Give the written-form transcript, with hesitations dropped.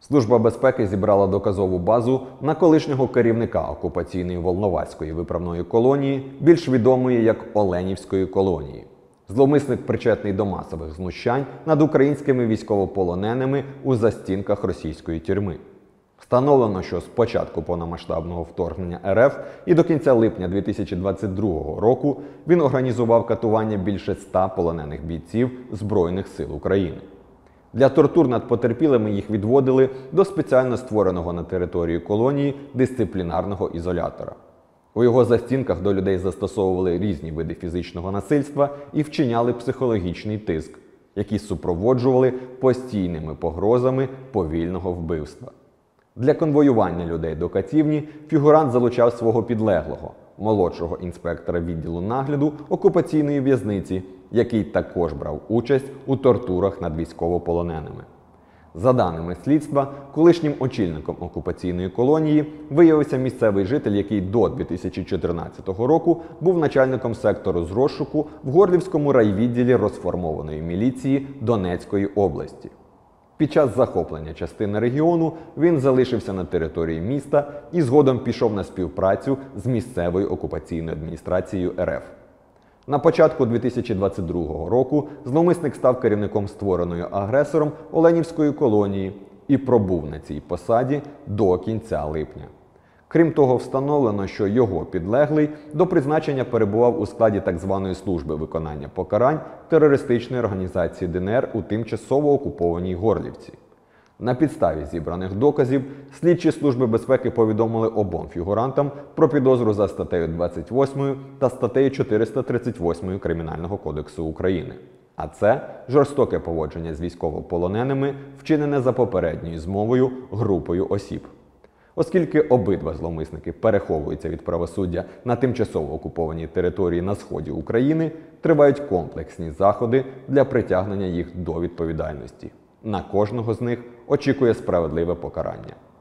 Служба безпеки зібрала доказову базу на колишнього керівника окупаційної Волноваської виправної колонії, більш відомої як Оленівської колонії. Зловмисник причетний до масових знущань над українськими військовополоненими у застінках російської тюрми. Встановлено, що з початку повномасштабного вторгнення РФ і до кінця липня 2022 року він організував катування більше 100 полонених бійців Збройних сил України. Для тортур над потерпілими їх відводили до спеціально створеного на території колонії дисциплінарного ізолятора. У його застінках до людей застосовували різні види фізичного насильства і вчиняли психологічний тиск, які супроводжували постійними погрозами повільного вбивства. Для конвоювання людей до катівні фігурант залучав свого підлеглого, молодшого інспектора відділу нагляду окупаційної в'язниці, який також брав участь у тортурах над військовополоненими. За даними слідства, колишнім очільником окупаційної колонії виявився місцевий житель, який до 2014 року був начальником сектору з розшуку в Горлівському райвідділі розформованої міліції Донецької області. Під час захоплення частини регіону він залишився на території міста і згодом пішов на співпрацю з місцевою окупаційною адміністрацією РФ. На початку 2022 року зловмисник став керівником створеної агресором Оленівської колонії і пробув на цій посаді до кінця липня. Крім того, встановлено, що його підлеглий до призначення перебував у складі так званої служби виконання покарань терористичної організації ДНР у тимчасово окупованій Горлівці. На підставі зібраних доказів слідчі Служби безпеки повідомили обом фігурантам про підозру за статтею 28 та статтею 438 Кримінального кодексу України. А це жорстоке поводження з військовополоненими, вчинене за попередньою змовою групою осіб. Оскільки обидва зловмисники переховуються від правосуддя на тимчасово окупованій території на сході України, тривають комплексні заходи для притягнення їх до відповідальності. На кожного з них очікує справедливе покарання.